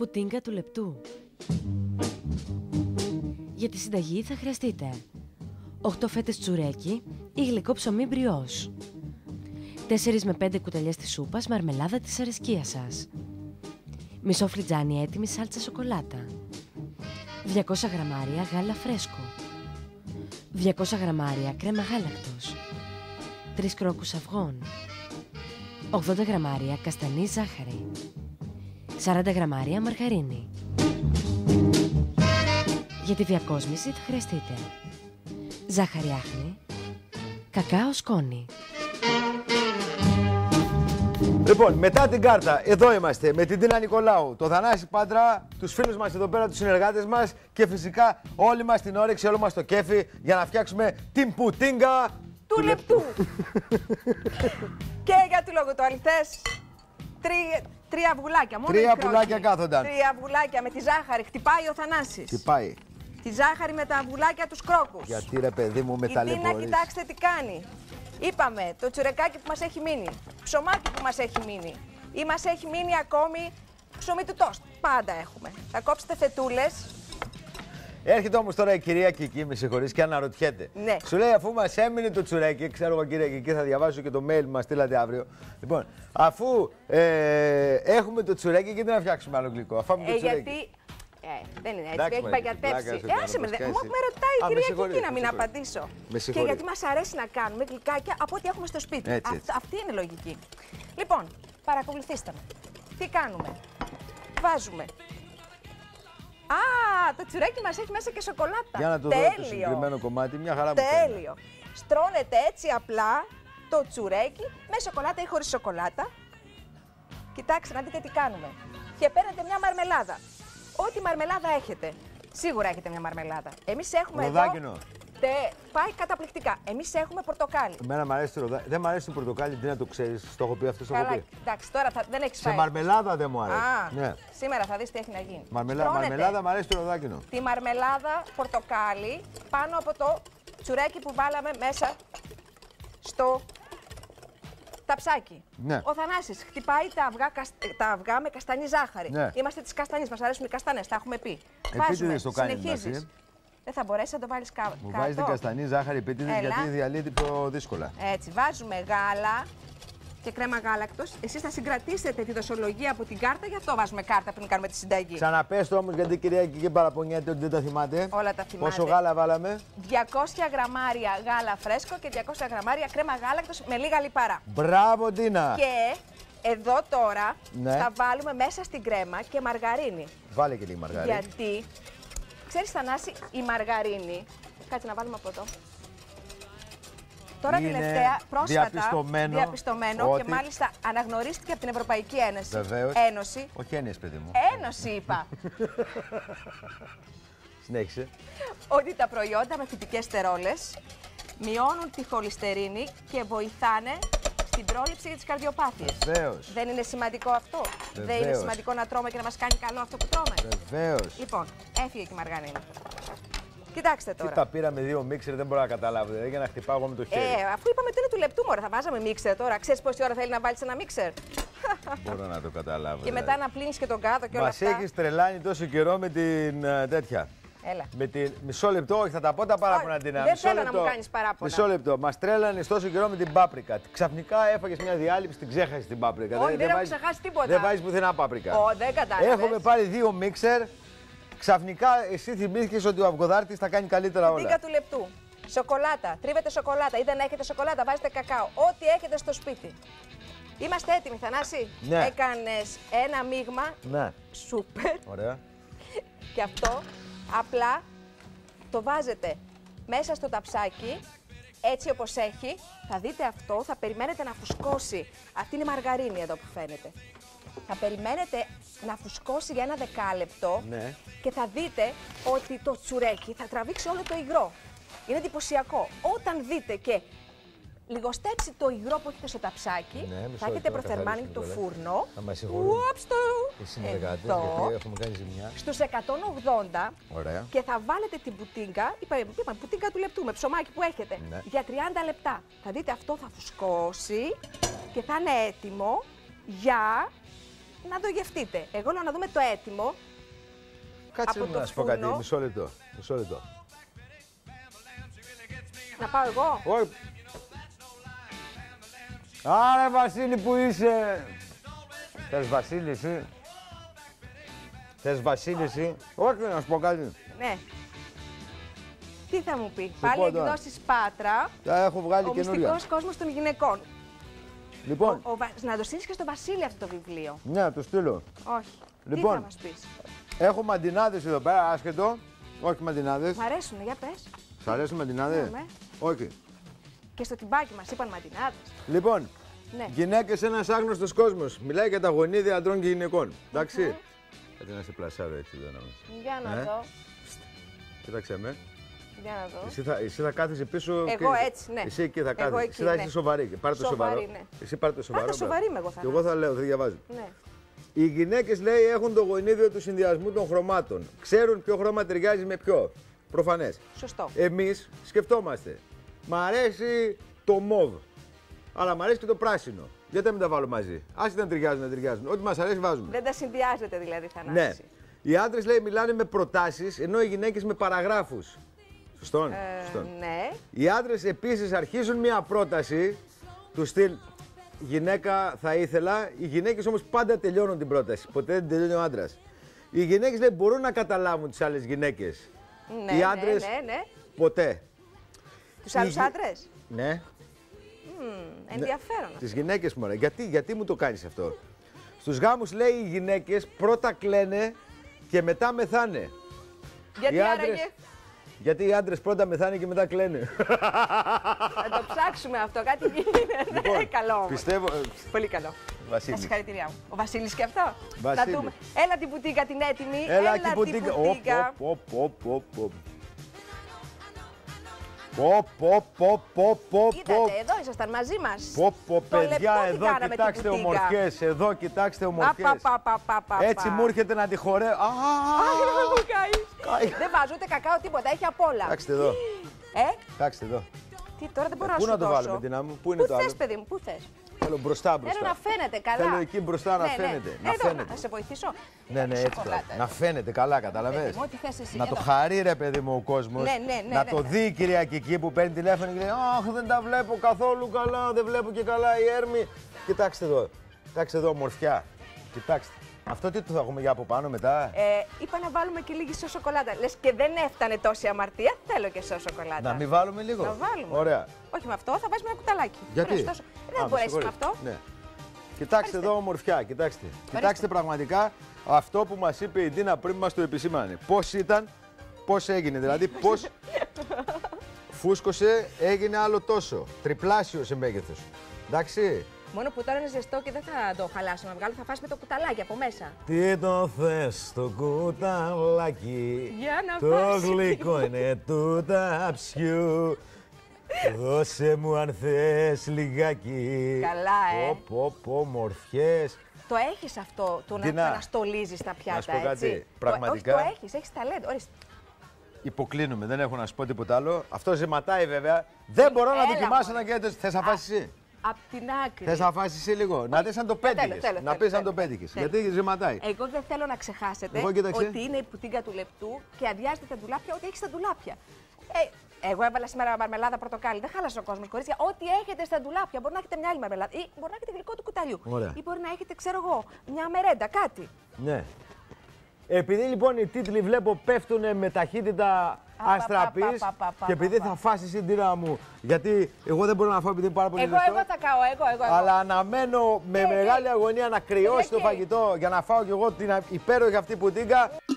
Πουτίνγκα του λεπτού. Για τη συνταγή θα χρειαστείτε 8 φέτες τσουρέκι ή γλυκό ψωμί μπριός, 4 με 5 κουταλιές της σούπας μαρμελάδα της αρεσκίας σας, μισό φλιτζάνι έτοιμη σάλτσα σοκολάτα, 200 γραμμάρια γάλα φρέσκο, 200 γραμμάρια κρέμα γάλακτος, 3 κρόκους αυγών, 80 γραμμάρια καστανή ζάχαρη, 40 γραμμάρια μαργαρίνη. Για τη διακόσμηση θα χρειαστείτε ζάχαρη άχνη, κακάο σκόνη. Λοιπόν, μετά την κάρτα, εδώ είμαστε με την Τίνα Νικολάου, το Θανάση Πάντρα, τους φίλους μας εδώ πέρα, τους συνεργάτες μας και φυσικά όλη μας την όρεξη, όλο μας το κέφι για να φτιάξουμε την πουτίνγκα του λεπτού. Και για του λόγου το αληθές, τρία αυγουλάκια. Μόνο 3 αυγουλάκια κάθονταν. 3 αυγουλάκια με τη ζάχαρη. Χτυπάει ο Θανάσης. Χτυπάει. Τη ζάχαρη με τα αυγουλάκια τους κρόκους. Γιατί ρε παιδί μου με ταλαιπωρείς. Η Τίνα, κοιτάξτε τι κάνει. Είπαμε το τσουρεκάκι που μας έχει μείνει, ψωμάκι που μας έχει μείνει ή μας έχει μείνει ακόμη ψωμί του τόστ. Πάντα έχουμε. Θα κόψετε φετούλες. Έρχεται όμως τώρα η κυρία Κική, με συγχωρείς, και αναρωτιέται. Ναι. Σου λέει, αφού μας έμεινε το τσουρέκι, ξέρω εγώ κυρία Κική, θα διαβάσω και το mail που μας στείλατε αύριο. Λοιπόν, αφού έχουμε το τσουρέκι, γιατί να φτιάξουμε άλλο γλυκό. Αφάμε το τσουρέκι. Γιατί. Δεν είναι έτσι, Εντάξει, έχει παγιατέψει. άσε με, Μου με ρωτάει η κυρία συγχωρείς, Κική να με μην συγχωρείς. απαντήσω. Με Και συγχωρείς. γιατί μας αρέσει να κάνουμε γλυκάκια από ό,τι έχουμε στο σπίτι. Έτσι. Αυτή είναι η λογική. Λοιπόν, παρακολουθήστε με. Τι κάνουμε. Βάζουμε. Α, το τσουρέκι μας έχει μέσα και σοκολάτα. Για να το δω το συγκεκριμένο κομμάτι, μια χαρά μου φαίνεται. Τέλειο. Στρώνετε έτσι απλά το τσουρέκι με σοκολάτα ή χωρίς σοκολάτα. Κοιτάξτε να δείτε τι κάνουμε. Και παίρνετε μια μαρμελάδα. Ό,τι μαρμελάδα έχετε. Σίγουρα έχετε μια μαρμελάδα. Εμείς έχουμε Ροδάκινο. εδώ. Πάει καταπληκτικά. Εμείς έχουμε πορτοκάλι. Εμένα μου αρέσει το ροδάκινο. Δεν μου αρέσει το πορτοκάλι, τι να το ξέρεις. Το έχω πει αυτό, το έχω Καλά, πει. εντάξει, τώρα δεν έχεις Σε φάει. μαρμελάδα δεν μου αρέσει. Α, Ναι. σήμερα θα δεις τι έχει να γίνει. Μαρμελάδα μου αρέσει το ροδάκινο. Τη μαρμελάδα πορτοκάλι πάνω από το τσουρέκι που βάλαμε μέσα στο ταψάκι. Ναι. Ο Θανάσης χτυπάει τα αυγά με καστανή ζάχαρη. Ναι. Είμαστε της καστανής, μας αρέσουν οι καστανές, τα έχουμε πει. Επίτηδες το κάνει, συνεχίζεις. εντάξει. Δεν θα μπορέσει να το βάλεις κάτω. Μου βάζει την καστανή ζάχαρη επίτηδες Έλα. γιατί διαλύεται πιο δύσκολα. Έτσι, βάζουμε γάλα και κρέμα γάλακτος. Εσείς θα συγκρατήσετε τη δοσολογία από την κάρτα, γι' αυτό βάζουμε κάρτα πριν κάνουμε τη συνταγή. Ξαναπες το όμως γιατί η κυρία Κική παραπονιέται ότι δεν τα θυμάται. Όλα τα θυμάται. Πόσο γάλα βάλαμε. 200 γραμμάρια γάλα φρέσκο και 200 γραμμάρια κρέμα γάλακτος με λίγα λιπαρά. Μπράβο, Τίνα. Και εδώ τώρα Ναι. θα βάλουμε μέσα στην κρέμα και μαργαρίνη. Βάλε και λίγη μαργαρίνη. Γιατί, ξέρεις Θανάση, η μαργαρίνη, κάτσε να βάλουμε από εδώ. Τώρα Είναι τελευταία, πρόσφατα, διαπιστωμένο και ότι- μάλιστα αναγνωρίστηκε από την Ευρωπαϊκή Ένωση. Βεβαίως. Ένωση. Όχι έννοιες, παιδί μου. Ένωση είπα. Συνέχισε. Ότι τα προϊόντα με φυτικές στερόλες μειώνουν τη χολυστερίνη και βοηθάνε στην πρόληψη για τις καρδιοπάθειες. Βεβαίως. Δεν είναι σημαντικό αυτό. Δεν είναι Βεβαίως. σημαντικό να τρώμε και να μας κάνει καλό αυτό που τρώμε. Βεβαίως. Λοιπόν, έφυγε και η μαργαρίνη. Κοιτάξτε Τι τώρα. τα πήραμε 2 μίξερ, δεν μπορώ να καταλάβω. Δηλαδή για να χτυπάω εγώ με το χέρι. Αφού είπαμε ότι είναι του λεπτού, μωρέ, θα βάζαμε μίξερ τώρα. Ξέρεις πόση ώρα θέλει να βάλεις ένα μίξερ. Μπορώ να το καταλάβω. Και μετά να πλύνεις και τον κάδο και όλα Μας αυτά. έχεις τρελάνει τόσο καιρό με την τέτοια. Έλα. Με την... Μισό λεπτό, όχι, θα τα πω τα παράπονα, Όχι, Τίνα. δεν Μισό θέλω να λεπτό. μου κάνεις παράπονα. Μισό λεπτό. Μας τρέλανε τόσο καιρό με την πάπρικα. Ξαφνικά έφαγες μια διάλειψη, την ξέχασες την πάπρικα. Όχι, δεν έχω βάζεις- ξεχάσει τίποτα. Δεν βάζεις πουθενά πάπρικα. Δεν κατάλαβες. Έχουμε πάρει 2 μίξερ. Ξαφνικά εσύ θυμήθηκες ότι ο αυγοδάρτης θα κάνει καλύτερα όλα. Πουτίνγκα του λεπτού. Σοκολάτα. Τρίβετε σοκολάτα. Ή δεν έχετε σοκολάτα, βάζετε κακάο. Ό,τι έχετε στο σπίτι. Είμαστε έτοιμοι, Θανάση. Ναι. Έκανες ένα μείγμα. Ναι, Σούπερ. ωραία. Και αυτό απλά το βάζετε μέσα στο ταψάκι. Έτσι όπως έχει. Θα δείτε αυτό. Θα περιμένετε να φουσκώσει. Αυτή είναι η μαργαρίνη εδώ που φαίνεται. Θα περιμένετε να φουσκώσει για ένα δεκάλεπτο Ναι. και θα δείτε ότι το τσουρέκι θα τραβήξει όλο το υγρό. Είναι εντυπωσιακό. Όταν δείτε και λιγοστέψει το υγρό που έχετε στο ταψάκι, Ναι, μισό θα έχετε λεπτό, προθερμάνει καθαρίσουμε το τώρα. φούρνο. Θα μας συγχωρούν. Ουόψ το! Οι συνεργάτες, Εδώ, γιατί έχουμε κάνει ζημιά. στους 180 Ωραία. και θα βάλετε την πουτίνγκα, είπαμε πουτίνγκα του λεπτού με ψωμάκι που έχετε, Ναι. για 30 λεπτά. Θα δείτε αυτό θα φουσκώσει και θα είναι έτοιμο για να το γευτείτε. Εγώ λέω να δούμε το έτοιμο. Κάτσε από να το σου πω κάτι. φούρνο. Μισό λεπτό. Μισό λεπτό. Να πάω εγώ. Όχι. Άρα Βασίλη που είσαι. Θες Βασίλη εσύ. Θες Βασίλη εσύ. Όχι να σου πω κάτι. Ναι. Τι θα μου πει, πω πάλι τώρα. εκδόσεις Πάτρα, Τα έχω βγάλει ο καινούρια. μυστικός κόσμος των γυναικών. Λοιπόν, Να το στείλεις και στο Βασίλη αυτό το βιβλίο. ναι, να το στείλω. Όχι. Λοιπόν. Τι θα μας πεις. Έχω μαντινάδες εδώ πέρα, άσχετο. Όχι μαντινάδες. Μ' αρέσουνε, για πες. Σ' αρέσουν μαντινάδες. Ναι, ναι. Όχι. Και στο τυμπάκι μας είπαν μαντινάδες. Λοιπόν, Ναι. γυναίκες ένας άγνωστος κόσμος. Μιλάει για τα γονίδια αντρών και γυναικών. Εντάξει. Κάτσε να σε πλασάρω έτσι εδώ να μην. Για να δω. Κοίταξε με. Για να δω. Εσύ θα κάθεσαι πίσω. Εγώ έτσι, ναι. Εσύ εκεί θα Εγώ κάθεσαι. εκεί, Εσύ θα ναι. είσαι σοβαρή. Πάρε το Σοβαρή, σοβαρό. ναι. Εσύ πάρε το σοβαρό. Α, σοβαρή είμαι εγώ Και θα εγώ θα λέω, θα διαβάζω. Ναι. Οι γυναίκες λέει έχουν το γονίδιο του συνδυασμού των χρωμάτων. Ξέρουν ποιο χρώμα ταιριάζει με ποιο. Προφανές. Σωστό. Εμείς σκεφτόμαστε. Μ' αρέσει το μοβ. Αλλά μ' αρέσει και το πράσινο. Γιατί να μην τα βάλω μαζί. Άσχετα να ταιριάζουν, να ταιριάζουν. Ό,τι μας αρέσει βάζουμε. Δεν τα συνδυάζετε δηλαδή, Θανάση. Ναι. Οι άντρες λέει μιλάνε με προτάσεις, ενώ οι γυναίκες με παραγράφους. Σωστόν. Σωστόν. Ναι. Οι άντρες επίσης αρχίζουν μια πρόταση του στυλ γυναίκα θα ήθελα, οι γυναίκες όμως πάντα τελειώνουν την πρόταση. Ποτέ δεν τελειώνει ο άντρας. Οι γυναίκες λέει μπορούν να καταλάβουν τις άλλες γυναίκες. Ναι, Οι άντρες ναι. ποτέ. Τους άλλους άντρες. Ναι. Ενδιαφέρον. Τις γυναίκες μωρέ. Γιατί μου το κάνεις αυτό. Στους γάμους λέει οι γυναίκες πρώτα κλαίνε και μετά μεθάνε. Γιατί Οι άντρες- άραγε. Γιατί οι άντρες πρώτα μεθάνε και μετά κλαίνε. Θα το ψάξουμε αυτό, κάτι γίνεται. Ναι, καλό όμως. Πιστεύω. Πολύ καλό. Τα Βασίλη. συγχαρητήριά μου. Ο Βασίλης και αυτό. Βασίλη. Να δούμε. Έλα την πουτίκα την έτοιμη. Έλα και την πουτίκα. πουτίκα. Είδατε, εδώ ήσασταν μαζί μας. Πω, Το παιδιά, λεπτό τι εδώ κάναμε την κοιτάξτε πουτίκα. ομορφιές. Εδώ κοιτάξτε ομορφιές. Απαπαπαπαπαπα. Έτσι μου έρχεται να τη χορεύω. Αχ, να μου καείς. Καεί. Δεν βάζω ούτε κακάο τίποτα, έχει απ' όλα. Κοιτάξτε εδώ. Ε, Εδώ. τι τώρα δεν μπορώ να Πού σου να το δώσω. βάλουμε, Τίνα μου, πού είναι το Πού άλλο. θες, παιδί μου, πού θες. Θέλω μπροστά. Θέλω να φαίνεται καλά. Θέλω εκεί μπροστά να Ναι, φαίνεται. Ναι. Να Εδώ, φαίνεται. να σε βοηθήσω. Ναι, έτσι. Σοκολάτα. Να φαίνεται καλά, Παιδί καταλαβες. μου, ό,τι θες εσύ. Να το Εδώ. χαρεί ρε παιδί μου ο κόσμος. Ναι, Να ναι, το ναι. δει η κυρία Κική που παίρνει τηλέφωνο και λέει αχ, δεν τα βλέπω καθόλου καλά, δεν βλέπω και καλά η Έρμη. Κοιτάξτε εδώ. Κοιτάξτε εδώ, ομορφιά. Κοιτάξτε. Αυτό τι το θα έχουμε για από πάνω μετά. Είπα να βάλουμε και λίγη σοκολάτα. Λες και δεν έφτανε τόση αμαρτία, θέλω και σοκολάτα. Να μην βάλουμε λίγο. Να βάλουμε. Ωραία. Όχι με αυτό, θα βάζουμε ένα κουταλάκι. Γιατί? Ωραίος, τόσο- Δεν με μπορέσει με συγχωρείτε. αυτό. Ναι. Κοιτάξτε εδώ ομορφιά, κοιτάξτε. Κοιτάξτε πραγματικά αυτό που μας είπε η Ντίνα πριν μας το επισήμανε. Πώς ήταν, πώς έγινε, δηλαδή πώς φούσκωσε, έγινε άλλο τόσο. Τριπλάσιο σε μέγεθος. Εντάξει. Μόνο που τώρα είναι ζεστό και δεν θα το χαλάσω να βγάλω, θα φας με το κουταλάκι από μέσα. Τι το θες το κουταλάκι, Για να το φας. γλυκό είναι του ταψιού. Δώσε μου αν θες λιγάκι. Καλά, Πω, μορφιές. Το έχεις αυτό, το Ντίνα, να στολίζεις τα πιάτα, να σου πω κάτι, έτσι. πραγματικά. Όχι, το έχεις ταλέντο. Ορίστε. Υποκλίνουμε, δεν έχω να σου πω τίποτα άλλο. Αυτό ζεματάει βέβαια. Δεν μπορώ να Έλα, δοκιμάσω μωρέ. να καίτε. Θες να φάσεις εσύ. Απ' την άκρη. Θες να φάσεις εσύ λίγο. Να δεις αν το πέτυχες. θέλω, Να πεις αν θέλω. το πέτυχες. Θέλω. Γιατί ζεματάει. Εγώ δεν θέλω να ξεχάσετε Εγώ, κοίταξε. ότι είναι η πουτίγκα του λεπτού και αδειάζετε τα ντουλάπια ό,τι έχει στα ντουλάπια. Εγώ έβαλα σήμερα μαρμελάδα πορτοκάλι. Δεν χάλασε ο κόσμο. Κορίτσια, ό,τι έχετε στα ντουλάπια. Μπορεί να έχετε μια άλλη μαρμελάδα ή μπορεί να έχετε γλυκό του κουταλιού. Ωραία. Ή μπορεί να έχετε, ξέρω εγώ, μια μερέντα, κάτι. Ναι. Επειδή λοιπόν οι τίτλοι βλέπω πέφτουν με ταχύτητα αστραπής και επειδή θα φάσεις την Ντίνα μου, γιατί εγώ δεν μπορώ να φάω επειδή είναι πάρα πολύ Εγώ ζεστό. θα καώ, εγώ. Αλλά αναμένω με μεγάλη αγωνία να κρυώσει το και. φαγητό για να φάω κι εγώ την υπέροχη αυτή πουτίγκα.